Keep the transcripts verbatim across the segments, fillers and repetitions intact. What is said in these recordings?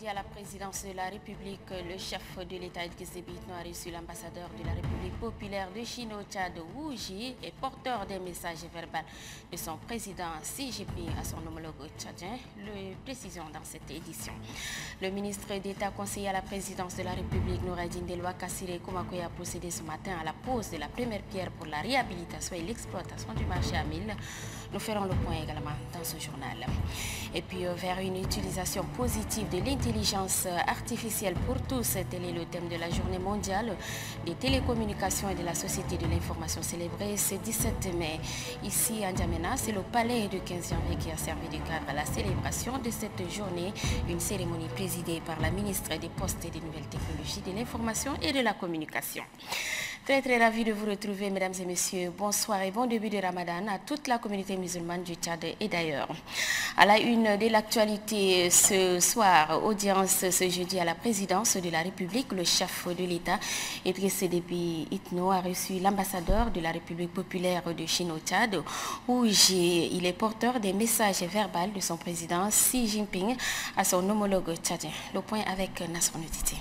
Jeudi à la présidence de la République, le chef de l'État Idriss Déby Itno a reçu l'ambassadeur de la République populaire de Chine au Tchad, Wu Ji, et porteur des messages verbaux de son président Xi Jinping à son homologue tchadien. Le précisons dans cette édition. Le ministre d'État conseiller à la présidence de la République, Noureddine Delwa Kassiré Koumakoye, a procédé ce matin à la pose de la première pierre pour la réhabilitation et l'exploitation du marché à mille. Nous ferons le point également dans ce journal. Et puis euh, vers une utilisation positive de l'intelligence artificielle pour tous, tel est le thème de la journée mondiale des télécommunications et de la société de l'information célébrée ce dix-sept mai. Ici à N'Djamena, c'est le palais de quinze janvier qui a servi de cadre à la célébration de cette journée, une cérémonie présidée par la ministre des Postes et des Nouvelles Technologies, de l'Information et de la Communication. Très très ravi de vous retrouver, mesdames et messieurs. Bonsoir et bon début de Ramadan à toute la communauté musulmane du Tchad et d'ailleurs. À la une de l'actualité ce soir, audience ce jeudi à la présidence de la République, le chef de l'État, Idriss Déby Itno, a reçu l'ambassadeur de la République populaire de Chine au Tchad, où il est porteur des messages verbaux de son président Xi Jinping à son homologue tchadien. Le point avec Nasron Titi.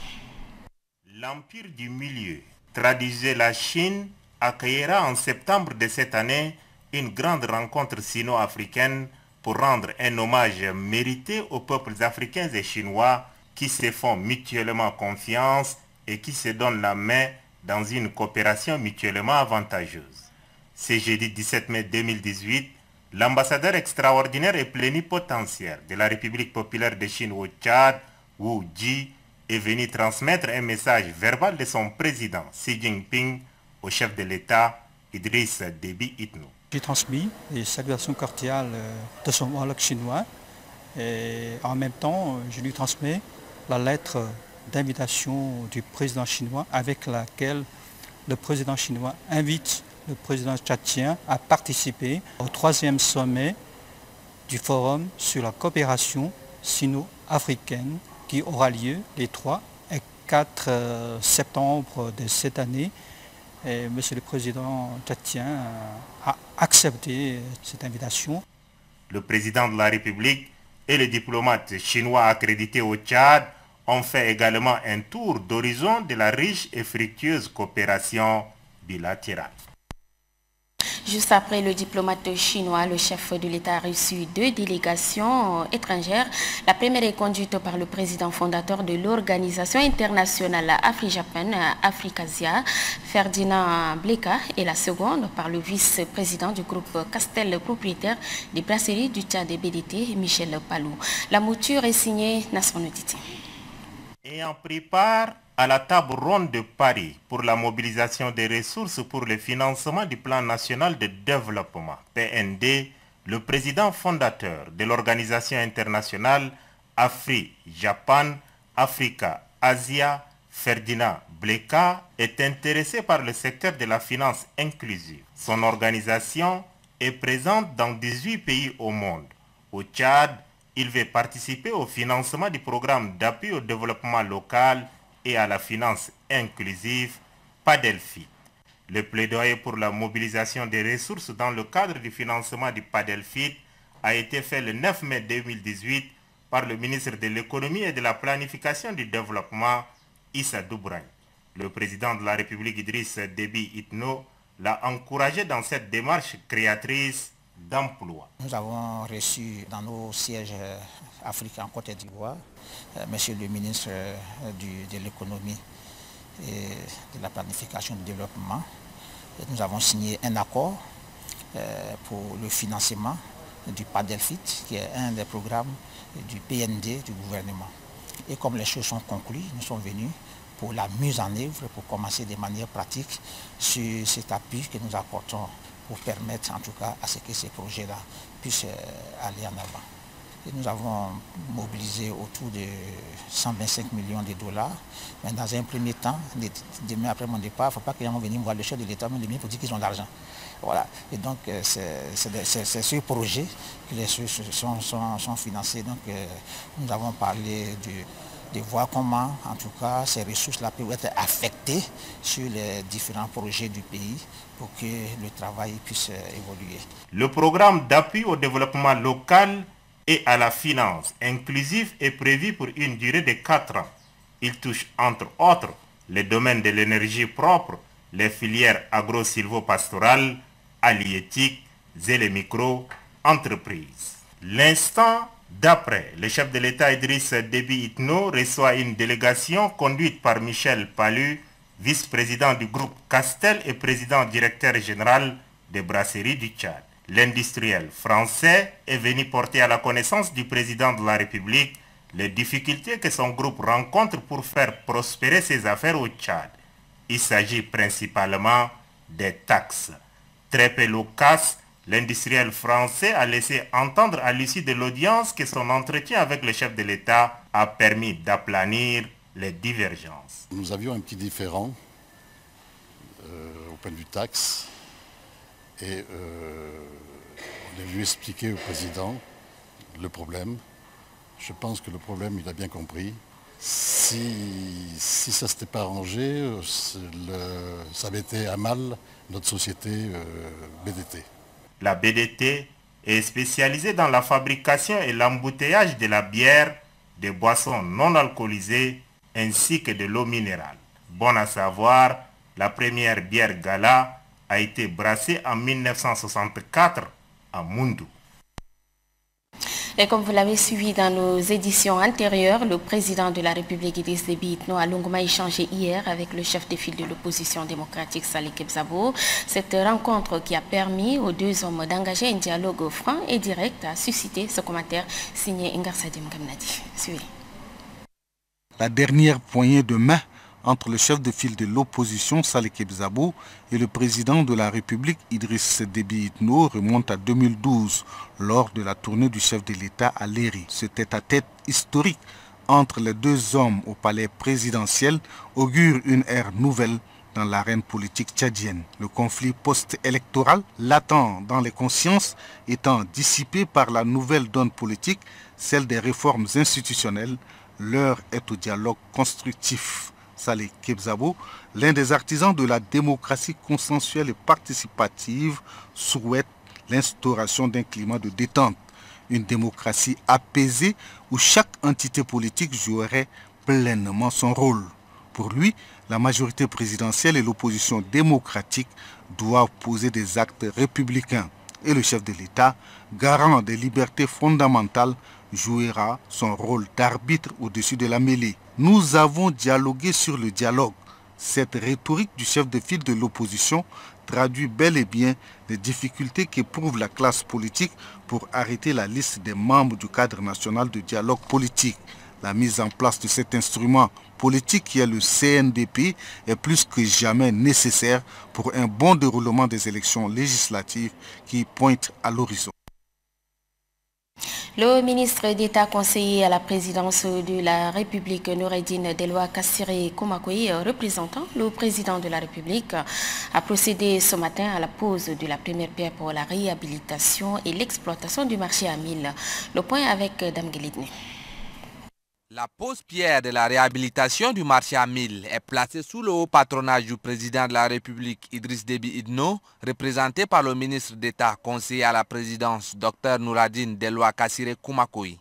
L'Empire du Milieu, traduisait la Chine, accueillera en septembre de cette année une grande rencontre sino-africaine pour rendre un hommage mérité aux peuples africains et chinois qui se font mutuellement confiance et qui se donnent la main dans une coopération mutuellement avantageuse. Ce jeudi dix-sept mai deux mille dix-huit, l'ambassadeur extraordinaire et plénipotentiaire de la République populaire de Chine au Tchad, Wu Ji, est venu transmettre un message verbal de son président Xi Jinping au chef de l'État Idriss Déby Itno. J'ai transmis les salutations cordiales de son homologue chinois et en même temps je lui transmets la lettre d'invitation du président chinois avec laquelle le président chinois invite le président tchadien à participer au troisième sommet du forum sur la coopération sino-africaine qui aura lieu les trois et quatre septembre de cette année. Et Monsieur le Président tchadien a accepté cette invitation. Le président de la République et les diplomates chinois accrédités au Tchad ont fait également un tour d'horizon de la riche et fructueuse coopération bilatérale. Juste après le diplomate chinois, le chef de l'État a reçu deux délégations étrangères. La première est conduite par le président fondateur de l'organisation internationale Afri-Japan, Africasia, Ferdinand Bleka, et la seconde par le vice-président du groupe Castel propriétaire des brasseries du Tchad et B D T, Michel Palou. La mouture est signée Nasron Titi. Et en prépare à la table ronde de Paris pour la mobilisation des ressources pour le financement du plan national de développement, P N D, le président fondateur de l'organisation internationale Afri-Japan, Africa, Asia, Ferdinand Bleka, est intéressé par le secteur de la finance inclusive. Son organisation est présente dans dix-huit pays au monde. Au Tchad, il veut participer au financement du programme d'appui au développement local et à la finance inclusive, PADELFIT. Le plaidoyer pour la mobilisation des ressources dans le cadre du financement du PADELFIT a été fait le neuf mai deux mille dix-huit par le ministre de l'économie et de la planification du développement, Issa Doubragne. Le président de la République Idriss Déby Itno l'a encouragé dans cette démarche créatrice d'emploi. Nous avons reçu dans nos sièges africains en Côte d'Ivoire, euh, Monsieur le ministre euh, du, de l'économie et de la planification du développement. Et nous avons signé un accord euh, pour le financement du PADELFIT, qui est un des programmes du P N D du gouvernement. Et comme les choses sont conclues, nous sommes venus pour la mise en œuvre, pour commencer de manière pratique sur cet appui que nous apportons pour permettre en tout cas à ce que ces projets-là puissent aller en avant. Et nous avons mobilisé autour de cent vingt-cinq millions de dollars, mais dans un premier temps, demain après mon départ, il ne faut pas qu'ils vont venir voir le chef de l'État, mais le ministre pour dire qu'ils ont de l'argent. Voilà. Et donc c'est ce projet que les choses sont, sont, sont financés. Donc nous avons parlé du de voir comment, en tout cas, ces ressources-là peuvent être affectées sur les différents projets du pays pour que le travail puisse évoluer. Le programme d'appui au développement local et à la finance inclusive est prévu pour une durée de quatre ans. Il touche entre autres les domaines de l'énergie propre, les filières agro-silvopastorales, halieutiques et les micro-entreprises. L'instant d'après, le chef de l'État Idriss Déby Itno reçoit une délégation conduite par Michel Pallu, vice-président du groupe Castel et président directeur général des brasseries du Tchad. L'industriel français est venu porter à la connaissance du président de la République les difficultés que son groupe rencontre pour faire prospérer ses affaires au Tchad. Il s'agit principalement des taxes. Très peu loquace, l'industriel français a laissé entendre à l'issue de l'audience que son entretien avec le chef de l'État a permis d'aplanir les divergences. Nous avions un petit différend euh, au point de vue taxe et euh, on a dû expliquer au président le problème. Je pense que le problème, il a bien compris. Si, si ça ne s'était pas arrangé, le, ça mettait à mal notre société euh, B D T. La B D T est spécialisée dans la fabrication et l'embouteillage de la bière, des boissons non alcoolisées ainsi que de l'eau minérale. Bon à savoir, la première bière Gala a été brassée en mille neuf cent soixante-quatre à Moundou. Et comme vous l'avez suivi dans nos éditions antérieures, le président de la République Idriss Déby Itno a longuement échangé hier avec le chef de file de l'opposition démocratique Salih Kebzabo. Cette rencontre qui a permis aux deux hommes d'engager un dialogue franc et direct a suscité ce commentaire signé Ingar Sadim Gamnadi. Suivez. La dernière poignée de main entre le chef de file de l'opposition Salih Kebzabo et le président de la République Idriss Déby Itno remonte à deux mille douze lors de la tournée du chef de l'État à Léry. Ce tête-à-tête historique entre les deux hommes au palais présidentiel augure une ère nouvelle dans l'arène politique tchadienne. Le conflit post-électoral, latent dans les consciences, étant dissipé par la nouvelle donne politique, celle des réformes institutionnelles, l'heure est au dialogue constructif. Salih Kebzabo, l'un des artisans de la démocratie consensuelle et participative, souhaite l'instauration d'un climat de détente, une démocratie apaisée où chaque entité politique jouerait pleinement son rôle. Pour lui, la majorité présidentielle et l'opposition démocratique doivent poser des actes républicains et le chef de l'État, garant des libertés fondamentales, jouera son rôle d'arbitre au-dessus de la mêlée. Nous avons dialogué sur le dialogue. Cette rhétorique du chef de file de l'opposition traduit bel et bien les difficultés qu'éprouve la classe politique pour arrêter la liste des membres du cadre national de dialogue politique. La mise en place de cet instrument politique qui est le C N D P est plus que jamais nécessaire pour un bon déroulement des élections législatives qui pointent à l'horizon. Le ministre d'État conseiller à la présidence de la République, Noureddine Delwa Kassiré Koumakoui, représentant le président de la République, a procédé ce matin à la pose de la première pierre pour la réhabilitation et l'exploitation du marché à Mille. Le point avec Dame Guélidne. La pose pierre de la réhabilitation du marché à Mille est placée sous le haut patronage du président de la République Idriss Déby Itno, représenté par le ministre d'État conseiller à la présidence Dr Noureddine Delwa Kassiré Koumakoui.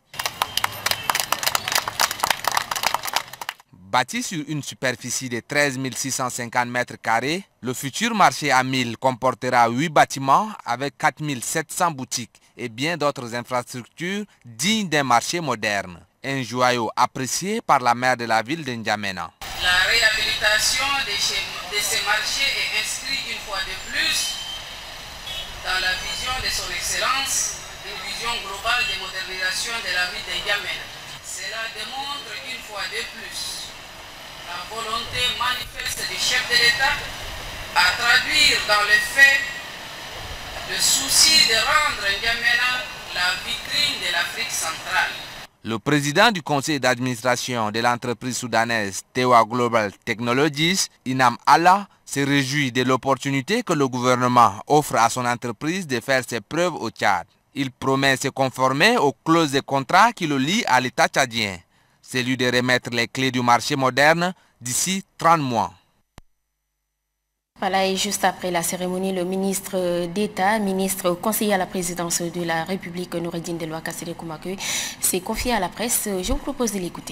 Bâti sur une superficie de treize mille six cent cinquante mètres carrés, le futur marché à Mille comportera huit bâtiments avec quatre mille sept cents boutiques et bien d'autres infrastructures dignes d'un marché moderne. Un joyau apprécié par la maire de la ville de N'Djamena. La réhabilitation de, chez, de ces marchés est inscrite une fois de plus dans la vision de son excellence, une vision globale de modernisation de la ville de N'Djamena. Cela démontre une fois de plus la volonté manifeste du chef de l'État à traduire dans les faits le souci de rendre N'Djamena la vitrine de l'Afrique centrale. Le président du conseil d'administration de l'entreprise soudanaise Tewa Global Technologies, Inam Allah, se réjouit de l'opportunité que le gouvernement offre à son entreprise de faire ses preuves au Tchad. Il promet se conformer aux clauses de contrat qui le lient à l'État tchadien, celui de remettre les clés du marché moderne d'ici trente mois. Voilà, et juste après la cérémonie, le ministre d'État, ministre conseiller à la présidence de la République, Noureddine Deloua Kassere Koumakou, s'est confié à la presse. Je vous propose de l'écouter.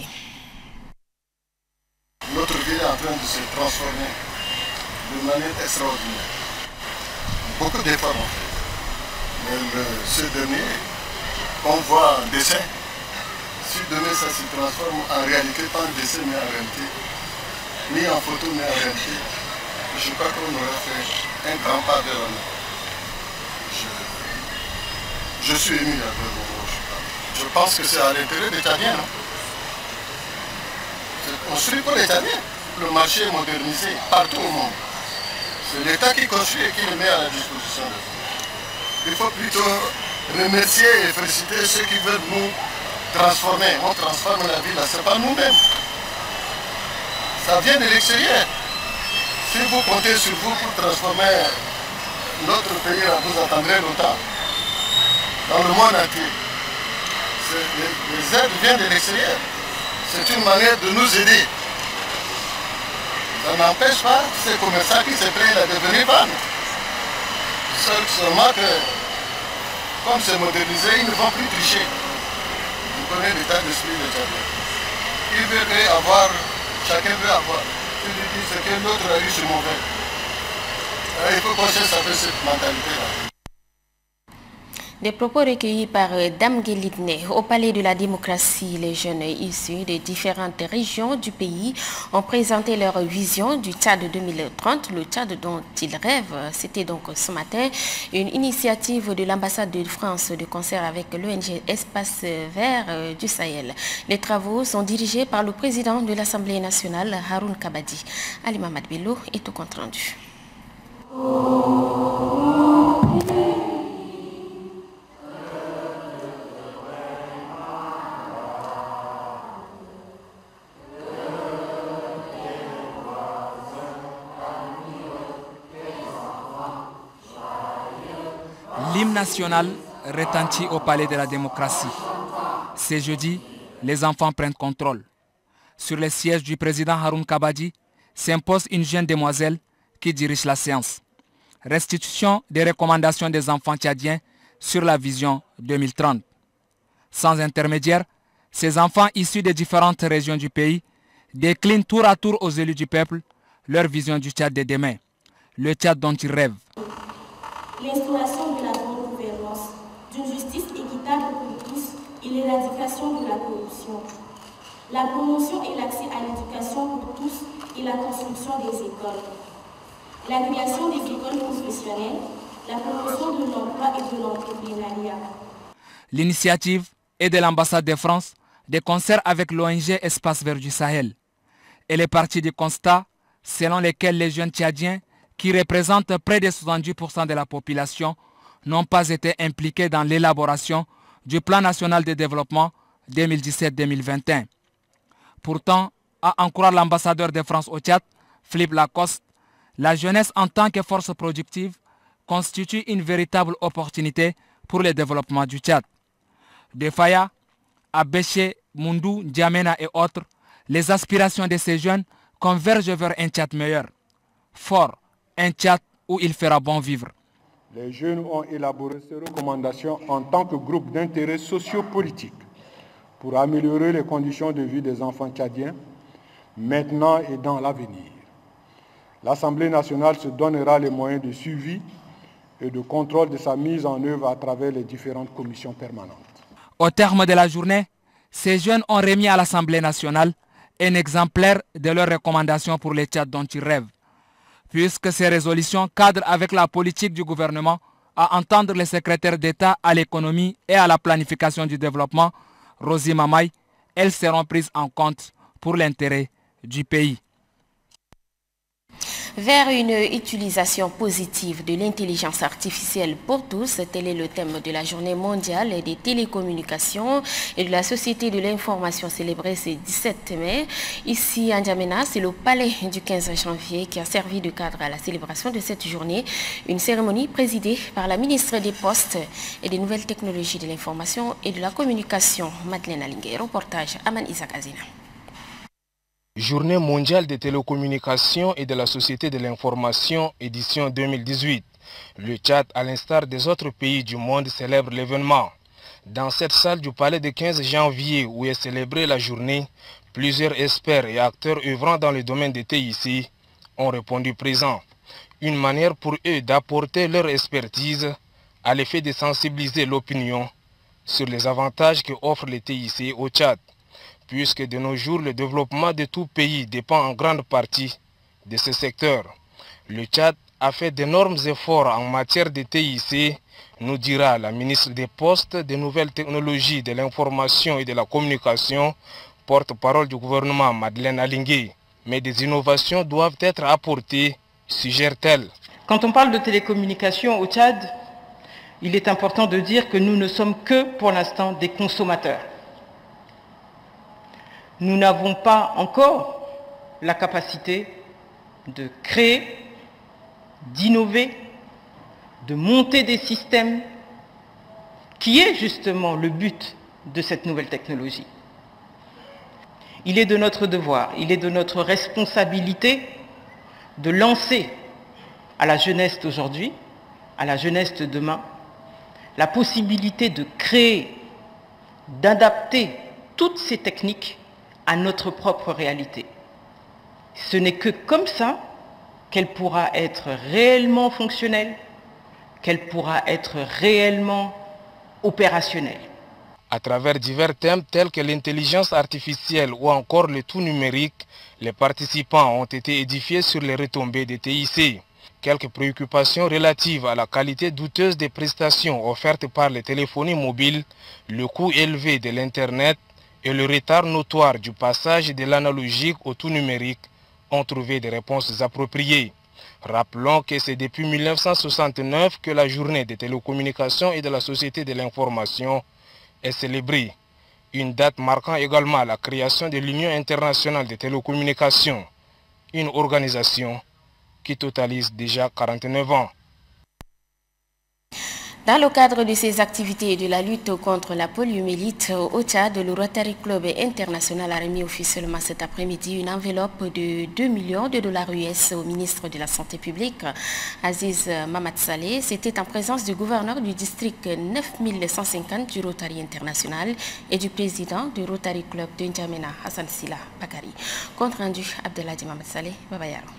Notre ville est en train de se transformer de manière extraordinaire. Beaucoup d'efforts ont fait. Mais le, ce dernier, on voit en dessin, si demain ça se transforme en réalité, pas en dessin mais en réalité, ni en photo mais en réalité, je crois qu'on aurait fait un grand pas vers l'avant. Je, je suis ému à ce moment. Je pense que c'est à l'intérêt des Tchadiens. C'est construit pour les Tchadiens. Le marché est modernisé partout au monde. C'est l'État qui construit et qui le met à la disposition de vous. Il faut plutôt remercier et féliciter ceux qui veulent nous transformer. On transforme la ville, ce n'est pas nous-mêmes. Ça vient de l'extérieur. Si vous comptez sur vous pour transformer notre pays, vous attendrez longtemps. Dans le monde entier. Les, les aides viennent de l'extérieur. C'est une manière de nous aider. Ça n'empêche pas ces commerçants qui se plaignent à devenir vannes. Seulement que, comme c'est modernisé, ils ne vont plus tricher. Vous connaissez l'état d'esprit des Tchadiens. Ils veulent avoir, chacun veut avoir. Tu lui dis ce que l'autre a eu, c'est mauvais. Il faut qu'on cesse avec cette mentalité-là. Des propos recueillis par Dame Guélitné. Au Palais de la démocratie, les jeunes issus de différentes régions du pays ont présenté leur vision du Tchad deux mille trente, le Tchad dont ils rêvent. C'était donc ce matin une initiative de l'ambassade de France de concert avec l'O N G Espace Vert du Sahel. Les travaux sont dirigés par le président de l'Assemblée nationale, Haroun Kabadi. Ali Mamad Bello est au compte rendu. L'hymne national retentit au Palais de la démocratie. Ce jeudi, les enfants prennent contrôle. Sur le siège du président Haroun Kabadi s'impose une jeune demoiselle qui dirige la séance. Restitution des recommandations des enfants tchadiens sur la vision deux mille trente. Sans intermédiaire, ces enfants issus des différentes régions du pays déclinent tour à tour aux élus du peuple leur vision du Tchad de demain, le Tchad dont ils rêvent. L'instauration de la bonne gouvernance, d'une justice équitable pour tous et l'éradication de la corruption. La promotion et l'accès à l'éducation pour tous et la construction des écoles. La création des écoles professionnelles, la promotion de l'emploi et de l'entrepreneuriat. L'initiative est de l'ambassade de France de concert avec l'O N G Espace Vert du Sahel. Elle est partie du constat selon lequel les jeunes tchadiens qui représentent près de soixante-dix pour cent de la population, n'ont pas été impliqués dans l'élaboration du Plan national de développement deux mille dix-sept deux mille vingt et un. Pourtant, à en croire l'ambassadeur de France au Tchad, Philippe Lacoste, la jeunesse en tant que force productive constitue une véritable opportunité pour le développement du Tchad. De Faya, à Béché, Moundou, Djamena et autres, les aspirations de ces jeunes convergent vers un Tchad meilleur, fort, un Tchad où il fera bon vivre. Les jeunes ont élaboré ces recommandations en tant que groupe d'intérêt sociopolitique pour améliorer les conditions de vie des enfants tchadiens, maintenant et dans l'avenir. L'Assemblée nationale se donnera les moyens de suivi et de contrôle de sa mise en œuvre à travers les différentes commissions permanentes. Au terme de la journée, ces jeunes ont remis à l'Assemblée nationale un exemplaire de leurs recommandations pour les Tchad dont ils rêvent. Puisque ces résolutions cadrent avec la politique du gouvernement à entendre le secrétaire d'État à l'économie et à la planification du développement, Rosie Mamaï, elles seront prises en compte pour l'intérêt du pays. Vers une utilisation positive de l'intelligence artificielle pour tous, tel est le thème de la journée mondiale des télécommunications et de la société de l'information célébrée ce dix-sept mai. Ici à N'Djamena, c'est le palais du quinze janvier qui a servi de cadre à la célébration de cette journée. Une cérémonie présidée par la ministre des Postes et des Nouvelles Technologies de l'Information et de la Communication, Madeleine Alingue. Reportage Aman Isaac Azina. Journée mondiale des télécommunications et de la société de l'information, édition deux mille dix-huit. Le Tchad, à l'instar des autres pays du monde, célèbre l'événement. Dans cette salle du palais du quinze janvier où est célébrée la journée, plusieurs experts et acteurs œuvrant dans le domaine des T I C ont répondu présent. Une manière pour eux d'apporter leur expertise à l'effet de sensibiliser l'opinion sur les avantages que offrent les T I C au Tchad, puisque de nos jours le développement de tout pays dépend en grande partie de ce secteur. Le Tchad a fait d'énormes efforts en matière de T I C, nous dira la ministre des Postes, des Nouvelles Technologies, de l'Information et de la Communication, porte-parole du gouvernement Madeleine Alingui. Mais des innovations doivent être apportées, suggère-t-elle. Quand on parle de télécommunications au Tchad, il est important de dire que nous ne sommes que pour l'instant des consommateurs. Nous n'avons pas encore la capacité de créer, d'innover, de monter des systèmes qui est justement le but de cette nouvelle technologie. Il est de notre devoir, il est de notre responsabilité de lancer à la jeunesse d'aujourd'hui, à la jeunesse de demain, la possibilité de créer, d'adapter toutes ces techniques à notre propre réalité. Ce n'est que comme ça qu'elle pourra être réellement fonctionnelle, qu'elle pourra être réellement opérationnelle. À travers divers thèmes tels que l'intelligence artificielle ou encore le tout numérique, les participants ont été édifiés sur les retombées des T I C. Quelques préoccupations relatives à la qualité douteuse des prestations offertes par les téléphonies mobiles, le coût élevé de l'Internet et le retard notoire du passage de l'analogique au tout numérique ont trouvé des réponses appropriées. Rappelons que c'est depuis mille neuf cent soixante-neuf que la journée des télécommunications et de la société de l'information est célébrée. Une date marquant également la création de l'Union internationale des télécommunications, une organisation qui totalise déjà quarante-neuf ans. Dans le cadre de ces activités et de la lutte contre la poliomyélite au Tchad, le Rotary Club International a remis officiellement cet après-midi une enveloppe de deux millions de dollars U S au ministre de la Santé publique, Aziz Mamad Saleh. C'était en présence du gouverneur du district neuf mille cent cinquante du Rotary International et du président du Rotary Club de N'Djamena, Hassan Sila Bakari. Compte rendu, Abdelhadi Mamad Saleh, Babayaro.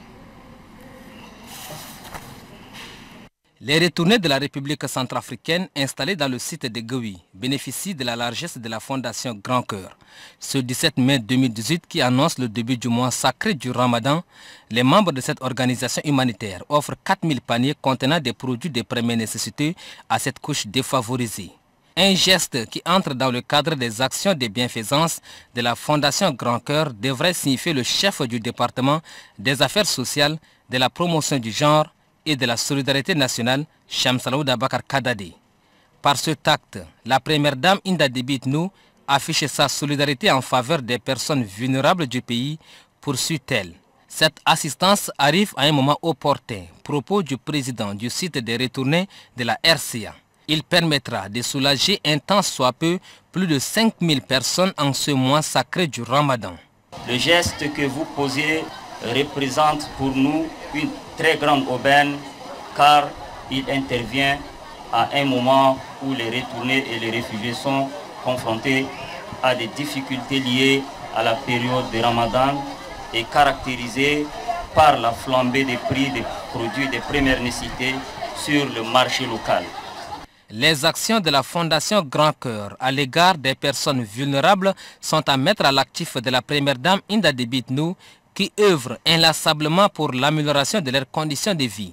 Les retournés de la République centrafricaine installés dans le site de Gaoui bénéficient de la largesse de la Fondation Grand Cœur. Ce dix-sept mai deux mille dix-huit qui annonce le début du mois sacré du Ramadan, les membres de cette organisation humanitaire offrent quatre mille paniers contenant des produits de première nécessité à cette couche défavorisée. Un geste qui entre dans le cadre des actions de bienfaisance de la Fondation Grand Cœur devrait signifier le chef du département des affaires sociales, de la promotion du genre et de la solidarité nationale, Shamsalaouda Bakar Kadade. Par ce acte, la première dame Inda Déby Itno affiche sa solidarité en faveur des personnes vulnérables du pays, poursuit-elle. Cette assistance arrive à un moment opportun, propos du président du site des retournés de la R C A. Il permettra de soulager un tant soit peu plus de cinq mille personnes en ce mois sacré du Ramadan. Le geste que vous posez représente pour nous une très grande aubaine car il intervient à un moment où les retournés et les réfugiés sont confrontés à des difficultés liées à la période de Ramadan et caractérisées par la flambée des prix des produits de première nécessité sur le marché local. Les actions de la Fondation Grand Cœur à l'égard des personnes vulnérables sont à mettre à l'actif de la première dame Inda Déby Itno qui œuvre inlassablement pour l'amélioration de leurs conditions de vie.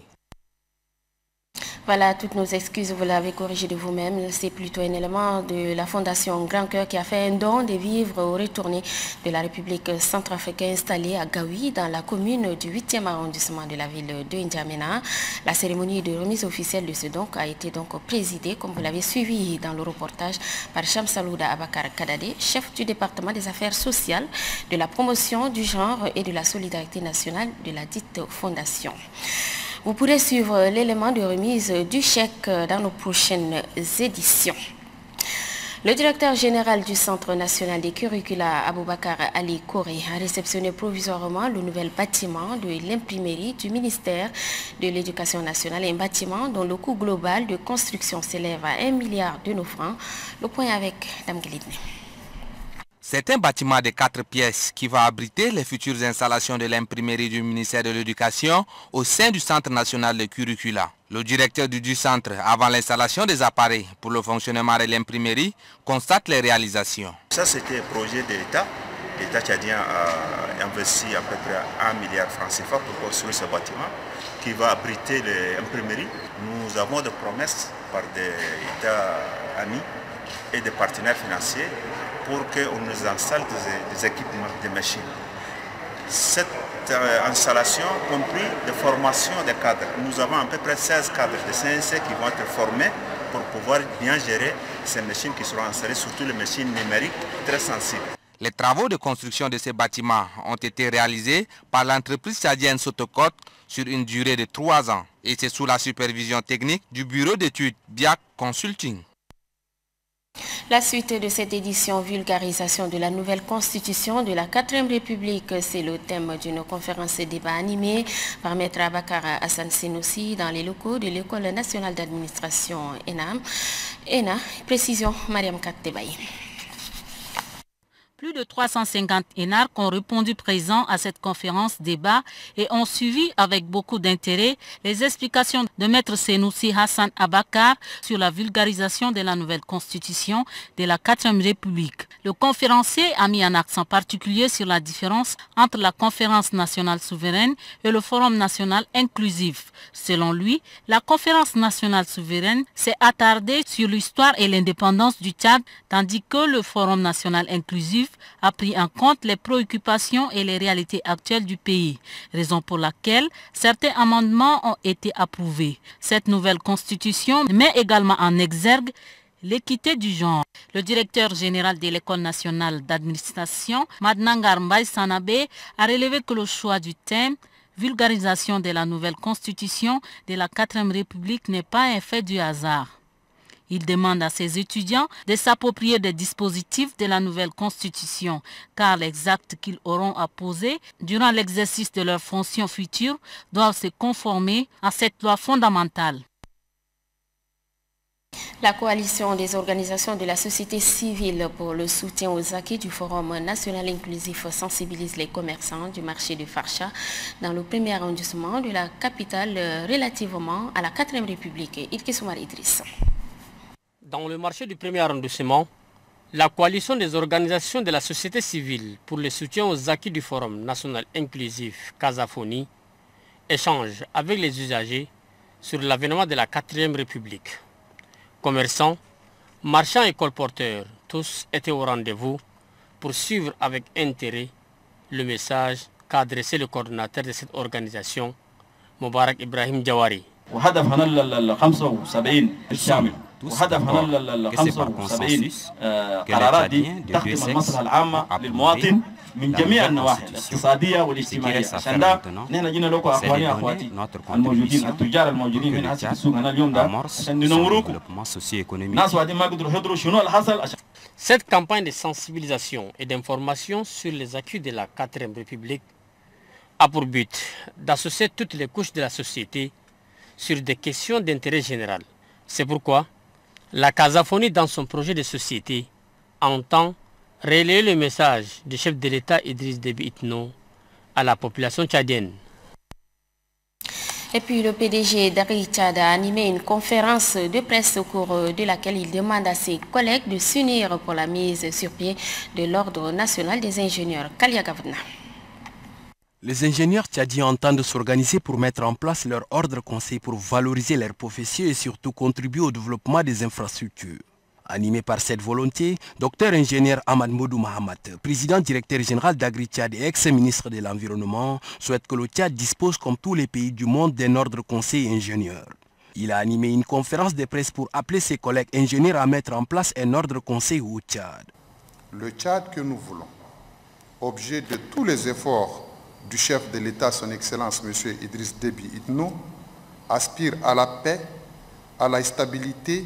Voilà, toutes nos excuses, vous l'avez corrigé de vous-même. C'est plutôt un élément de la Fondation Grand Cœur qui a fait un don de vivres aux retournés de la République centrafricaine installée à Gaoui, dans la commune du huitième arrondissement de la ville de N'Djamena. La cérémonie de remise officielle de ce don a été donc présidée, comme vous l'avez suivi dans le reportage, par Shamsalaouda Abakar Kadade, chef du département des affaires sociales, de la promotion du genre et de la solidarité nationale de la dite fondation. Vous pourrez suivre l'élément de remise du chèque dans nos prochaines éditions. Le directeur général du Centre national des curricula, Aboubakar Ali Koré, a réceptionné provisoirement le nouvel bâtiment de l'imprimerie du ministère de l'Éducation nationale, un bâtiment dont le coût global de construction s'élève à un milliard de nos francs. Le point avec Dame Guilidne. C'est un bâtiment de quatre pièces qui va abriter les futures installations de l'imprimerie du ministère de l'Éducation au sein du Centre national de curricula. Le directeur du, du centre, avant l'installation des appareils pour le fonctionnement de l'imprimerie, constate les réalisations. Ça, c'était un projet de l'État. L'État tchadien a investi à peu près un milliard de francs C F A pour construire ce bâtiment qui va abriter l'imprimerie. Nous avons des promesses par des États amis et des partenaires financiers pour qu'on nous installe des, des équipements, des machines. Cette euh, installation compris de formation des cadres. Nous avons à peu près seize cadres de C N C qui vont être formés pour pouvoir bien gérer ces machines qui seront installées, surtout les machines numériques très sensibles. Les travaux de construction de ces bâtiments ont été réalisés par l'entreprise tchadienne Sotocot sur une durée de trois ans et c'est sous la supervision technique du bureau d'études B I A C Consulting. La suite de cette édition, vulgarisation de la nouvelle constitution de la quatrième République, c'est le thème d'une conférence et débat animée par Maître Abakar Hassan Senoussi dans les locaux de l'École nationale d'administration E N A M. E N A, précision Mariam Kattebaï. Plus de trois cent cinquante énarques ont répondu présents à cette conférence débat et ont suivi avec beaucoup d'intérêt les explications de Maître Senoussi Hassan Abakar sur la vulgarisation de la nouvelle constitution de la quatrième République. Le conférencier a mis un accent particulier sur la différence entre la conférence nationale souveraine et le forum national inclusif. Selon lui, la conférence nationale souveraine s'est attardée sur l'histoire et l'indépendance du Tchad, tandis que le forum national inclusif a pris en compte les préoccupations et les réalités actuelles du pays, raison pour laquelle certains amendements ont été approuvés. Cette nouvelle constitution met également en exergue l'équité du genre. Le directeur général de l'École nationale d'administration, Madnangar Mbaye Sanabé, a relevé que le choix du thème vulgarisation de la nouvelle constitution de la quatrième République n'est pas un fait du hasard. Il demande à ses étudiants de s'approprier des dispositifs de la nouvelle constitution, car les actes qu'ils auront à poser durant l'exercice de leurs fonctions futures doivent se conformer à cette loi fondamentale. La coalition des organisations de la société civile pour le soutien aux acquis du Forum national inclusif sensibilise les commerçants du marché de Farcha dans le premier arrondissement de la capitale relativement à la quatrième République. Idkesoumar Idriss. Dans le marché du premier arrondissement, la coalition des organisations de la société civile pour le soutien aux acquis du Forum national inclusif Casafoni échange avec les usagers sur l'avènement de la quatrième République. Commerçants, marchands et colporteurs, tous étaient au rendez-vous pour suivre avec intérêt le message qu'a adressé le coordonnateur de cette organisation, Moubarak Ibrahim Jawari. Tous d'accord que c'est par consensus que les Tchadiens de deux sexes ont approuvé la nouvelle constitution. Ce qui reste à faire maintenant, c'est de donner notre contribution pour que le Tchad amorce son développement socio-économique. Cette campagne de sensibilisation et d'information sur les acquis de la quatrième République a pour but d'associer toutes les couches de la société sur des questions d'intérêt général. C'est pourquoi la Casafoni, dans son projet de société, entend relayer le message du chef de l'État Idriss Déby Itno à la population tchadienne. Et puis le P D G d'Agri Tchad a animé une conférence de presse au cours de laquelle il demande à ses collègues de s'unir pour la mise sur pied de l'Ordre national des ingénieurs. Kalia Gavna. Les ingénieurs tchadiens entendent s'organiser pour mettre en place leur ordre conseil pour valoriser leur profession et surtout contribuer au développement des infrastructures. Animé par cette volonté, docteur ingénieur Ahmad Moudou Mahamat, président directeur général d'Agri Tchad et ex-ministre de l'Environnement, souhaite que le Tchad dispose comme tous les pays du monde d'un ordre conseil ingénieur. Il a animé une conférence de presse pour appeler ses collègues ingénieurs à mettre en place un ordre conseil au Tchad. Le Tchad que nous voulons, objet de tous les efforts du chef de l'État, son Excellence M. Idriss Déby Itno, aspire à la paix, à la stabilité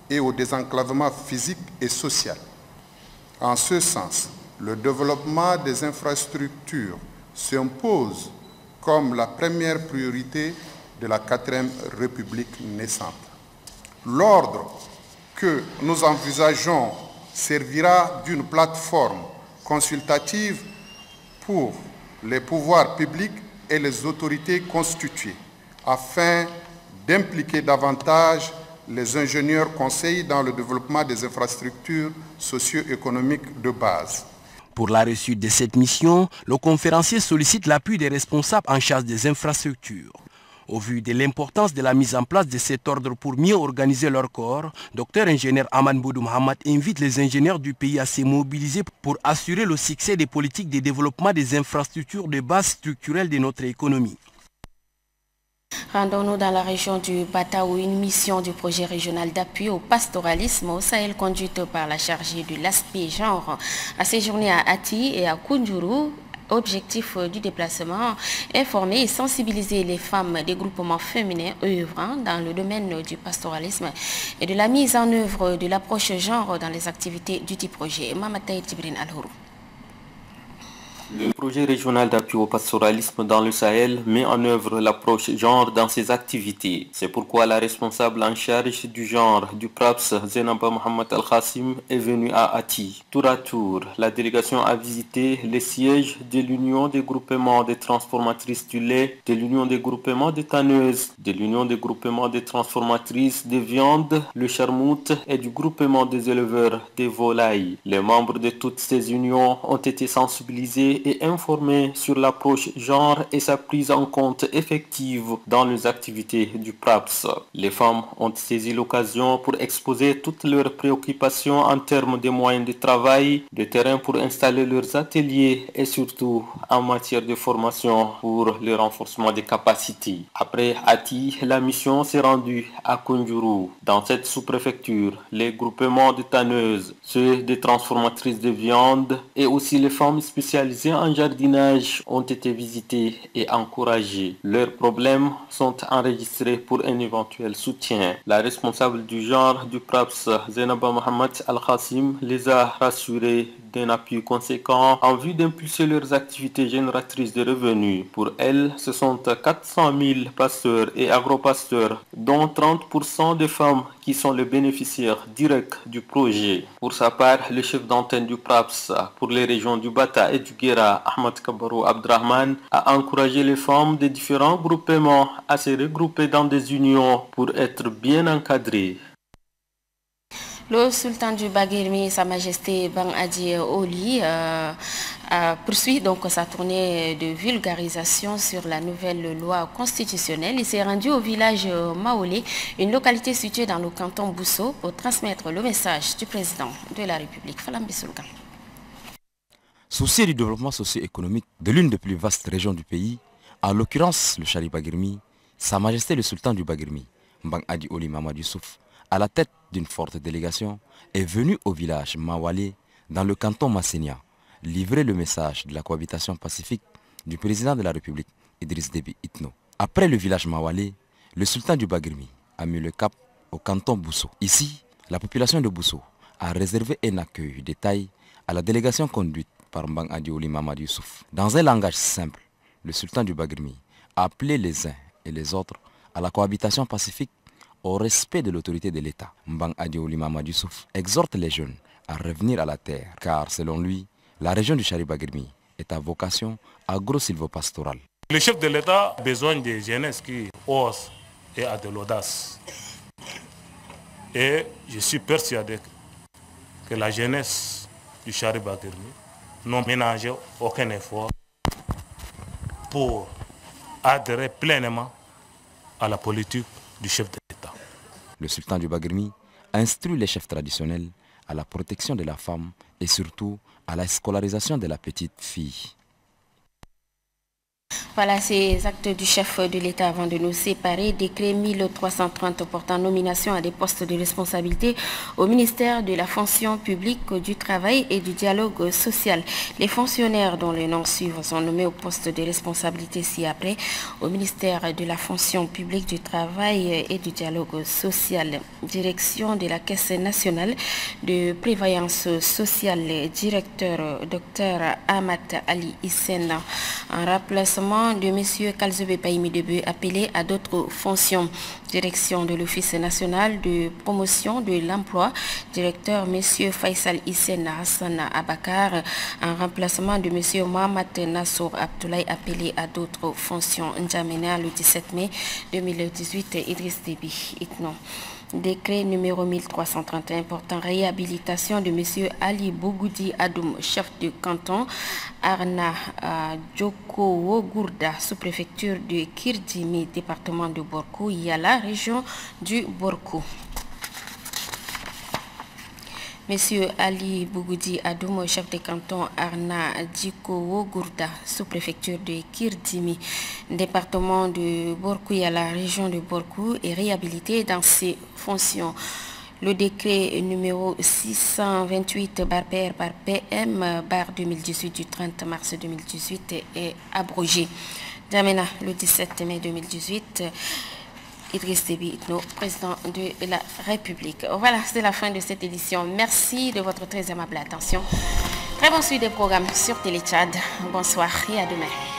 et au désenclavement physique et social. En ce sens, le développement des infrastructures s'impose comme la première priorité de la quatrième République naissante. L'ordre que nous envisageons servira d'une plateforme consultative pour les pouvoirs publics et les autorités constituées, afin d'impliquer davantage les ingénieurs conseils dans le développement des infrastructures socio-économiques de base. Pour la réussite de cette mission, le conférencier sollicite l'appui des responsables en charge des infrastructures. Au vu de l'importance de la mise en place de cet ordre pour mieux organiser leur corps, docteur ingénieur Aman Boudou Mohamed invite les ingénieurs du pays à se mobiliser pour assurer le succès des politiques de développement des infrastructures de base structurelle de notre économie. Rendons-nous dans la région du Bata où une mission du projet régional d'appui au pastoralisme au Sahel conduite par la chargée de l'aspect genre a séjourné à Ati et à Kunjuru. Objectif du déplacement, informer et sensibiliser les femmes des groupements féminins œuvrant dans le domaine du pastoralisme et de la mise en œuvre de l'approche genre dans les activités du dit projet. Mamataï Tibrin Al-Hourou. Le projet régional d'appui au pastoralisme dans le Sahel met en œuvre l'approche genre dans ses activités. C'est pourquoi la responsable en charge du genre du P R A P S, Zainaba Mohamed Al-Khassim, est venue à Ati. Tour à tour, la délégation a visité les sièges de l'Union des groupements des transformatrices du lait, de l'Union des groupements des tanneuses, de l'Union des groupements des transformatrices de viande, le Charmout et du groupement des éleveurs des volailles. Les membres de toutes ces unions ont été sensibilisés et informés sur l'approche genre et sa prise en compte effective dans les activités du P R A P S. Les femmes ont saisi l'occasion pour exposer toutes leurs préoccupations en termes de moyens de travail, de terrain pour installer leurs ateliers et surtout en matière de formation pour le renforcement des capacités. Après Ati, la mission s'est rendue à Kunjuru. Dans cette sous-préfecture, les groupements de tanneuses, ceux des transformatrices de viande et aussi les femmes spécialisées en jardinage ont été visités et encouragés. Leurs problèmes sont enregistrés pour un éventuel soutien. La responsable du genre du P R A P S, Zainaba Mohamed Al-Khassim, les a rassurés d'un appui conséquent en vue d'impulser leurs activités génératrices de revenus. Pour elles, ce sont quatre cent mille pasteurs et agropasteurs, dont trente pour cent de femmes qui sont les bénéficiaires directs du projet. Pour sa part, le chef d'antenne du P R A P S pour les régions du Bata et du Guéra, Ahmad Kabarou Abdrahman, a encouragé les femmes des différents groupements à se regrouper dans des unions pour être bien encadrées. Le sultan du Baguirmi, Sa Majesté Bang Adi Oli, euh, euh, poursuit donc sa tournée de vulgarisation sur la nouvelle loi constitutionnelle. Il s'est rendu au village Maolé, une localité située dans le canton Bousso, pour transmettre le message du président de la République, Falambi Soulgan. Soucieux du développement socio-économique de l'une des plus vastes régions du pays, en l'occurrence le Chari Baguirmi, Sa Majesté le sultan du Baguirmi, Bang Adi Oli Mamadou Youssouf, à la tête d'une forte délégation, est venu au village Mawalé, dans le canton Massenia, livrer le message de la cohabitation pacifique du président de la République, Idriss Déby Itno. Après le village Mawalé, le sultan du Baguirmi a mis le cap au canton Bousso. Ici, la population de Bousso a réservé un accueil de taille à la délégation conduite par Mbang Adi Oli Mamadou Youssouf. Dans un langage simple, le sultan du Baguirmi a appelé les uns et les autres à la cohabitation pacifique au respect de l'autorité de l'État. Mbang Adi Oli Mamadou Youssouf exhorte les jeunes à revenir à la terre, car selon lui, la région du Chari Baguirmi est à vocation agro-silvopastorale. Le chef de l'État a besoin de jeunesse qui ose et a de l'audace. Et je suis persuadé que la jeunesse du Chari Baguirmi n'a ménagé aucun effort pour adhérer pleinement à la politique du chef de l'État. Le sultan du Baguirmi instruit les chefs traditionnels à la protection de la femme et surtout à la scolarisation de la petite fille. Voilà ces actes du chef de l'État avant de nous séparer. Décret mille trois cent trente portant nomination à des postes de responsabilité au ministère de la fonction publique, du travail et du dialogue social. Les fonctionnaires dont les noms suivent sont nommés au poste de responsabilité ci-après au ministère de la fonction publique, du travail et du dialogue social. Direction de la Caisse nationale de prévoyance sociale, directeur Dr Ahmad Ali Hissène, en remplacement de M. Kalzebe Paimi Debe, appelé à d'autres fonctions. Direction de l'Office national de promotion de l'emploi, directeur M. Faisal Hissène Hassan Abakar, en remplacement de M. Mohamed Nassour Abdoulaye, appelé à d'autres fonctions. N'Djamena le dix-sept mai deux mille dix-huit, Idriss Déby Itno. Décret numéro mille trois cent trente et un portant réhabilitation de M. Ali Bougoudi Adoum, chef de canton, Arna euh, Djoko Gourda, sous-préfecture de Kirdimi, département de Borkou, Yala, région du Borkou. Monsieur Ali Bougoudi Adoum, chef de canton Arna Djiko Gourda, sous-préfecture de Kirdimi, département de Borkou, à la région de Borkou, est réhabilité dans ses fonctions. Le décret numéro six cent vingt-huit bar P R par P M bar deux mille dix-huit du trente mars deux mille dix-huit est abrogé. N'Djamena le dix-sept mai deux mille dix-huit. Idriss Déby Itno, président de la République. Voilà, c'est la fin de cette édition. Merci de votre très aimable attention. Très bonne suite des programmes sur Télé Tchad. Bonsoir et à demain.